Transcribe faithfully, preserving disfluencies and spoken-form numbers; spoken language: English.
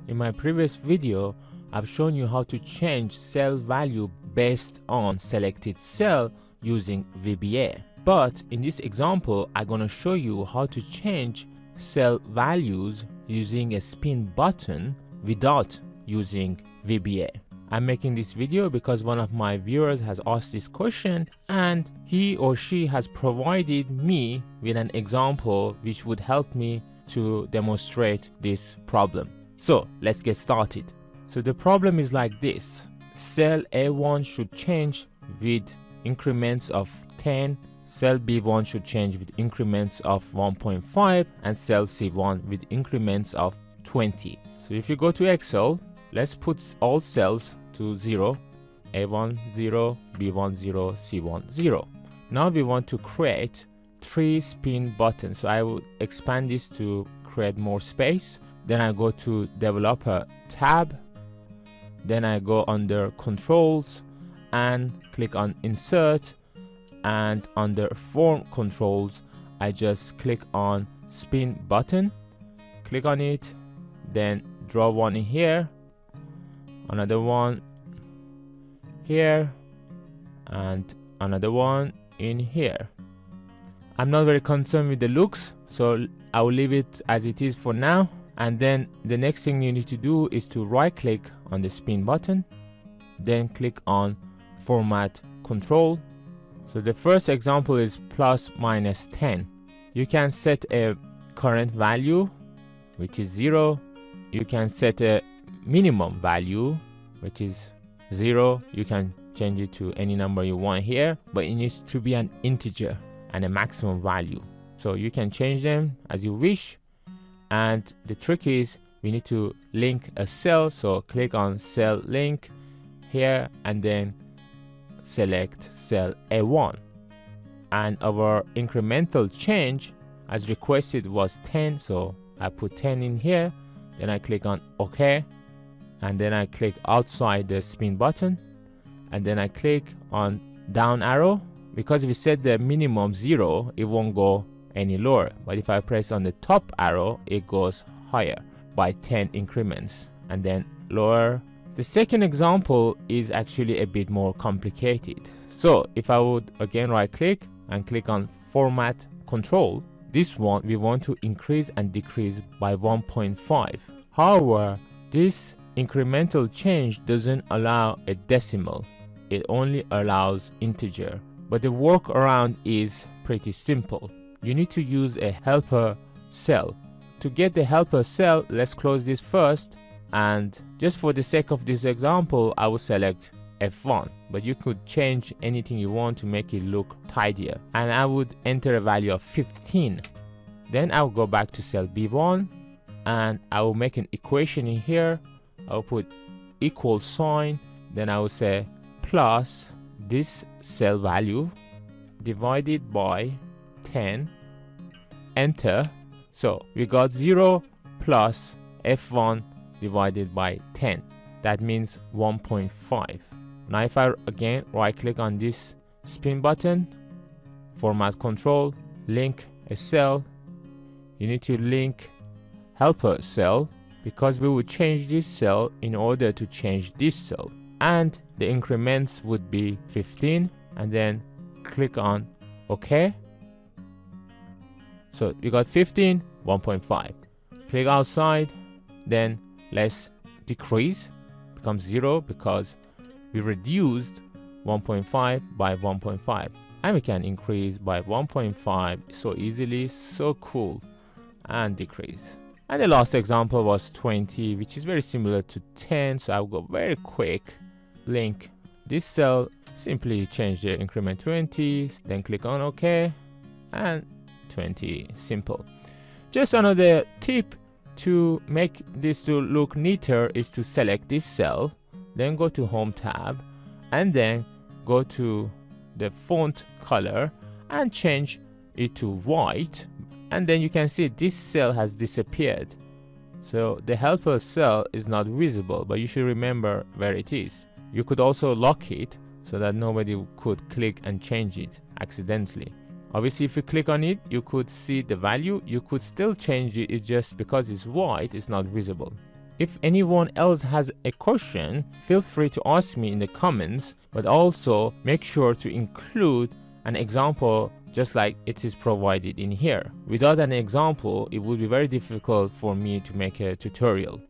In my previous video, I've shown you how to change cell value based on selected cell using V B A. But in this example, I'm going to show you how to change cell values using a spin button without using V B A. I'm making this video because one of my viewers has asked this question and he or she has provided me with an example which would help me to demonstrate this problem. So let's get started. So the problem is like this. Cell A one should change with increments of ten, cell B one should change with increments of one point five, and cell C one with increments of twenty. So if you go to Excel, let's put all cells to zero, A one zero, B one zero, C one zero. Now we want to create three spin buttons. So I will expand this to create more space. Then I go to developer tab, then I go under controls and click on insert, and under form controls I just click on spin button, click on it, then draw one in here, another one here, and another one in here. I'm not very concerned with the looks, so I will leave it as it is for now. And then the next thing you need to do is to right click on the spin button, then click on format control. So the first example is plus minus ten. You can set a current value, which is zero. You can set a minimum value, which is zero. You can change it to any number you want here, but it needs to be an integer and a maximum value. So you can change them as you wish. And the trick is we need to link a cell. So click on cell link here and then select cell A one. And our incremental change as requested was ten. So I put ten in here. Then I click on OK. And then I click outside the spin button. And then I click on down arrow. Because we set the minimum zero, it won't go any lower, but if I press on the top arrow, it goes higher by ten increments and then lower. The second example is actually a bit more complicated. So if I would again right click and click on format control, this one we want to increase and decrease by one point five. However, this incremental change doesn't allow a decimal, it only allows integer. But the workaround is pretty simple. You need to use a helper cell. To get the helper cell, let's close this first, and just for the sake of this example, I will select F one, but you could change anything you want to make it look tidier, and I would enter a value of fifteen. Then I will go back to cell B one and I will make an equation in here. I will put equal sign, then I will say plus this cell value divided by ten, enter. So we got zero plus F one divided by ten, that means one point five. Now if I again right click on this spin button, format control, link a cell, you need to link helper cell because we will change this cell in order to change this cell, and the increments would be fifteen, and then click on OK. So you got fifteen, one point five. Click outside, then let's decrease, becomes zero because we reduced one point five by one point five, and we can increase by one point five so easily, so cool, and decrease. And the last example was twenty, which is very similar to ten, so I'll go very quick. Link this cell, simply change the increment twenty, then click on OK, and twenty, simple. Just another tip to make this to look neater is to select this cell, then go to home tab, and then go to the font color and change it to white, and then you can see this cell has disappeared. So the helper cell is not visible, but you should remember where it is. You could also lock it so that nobody could click and change it accidentally. Obviously, if you click on it, you could see the value. You could still change it. It's just because it's white, it's not visible. If anyone else has a question, feel free to ask me in the comments, but also make sure to include an example just like it is provided in here. Without an example, it would be very difficult for me to make a tutorial.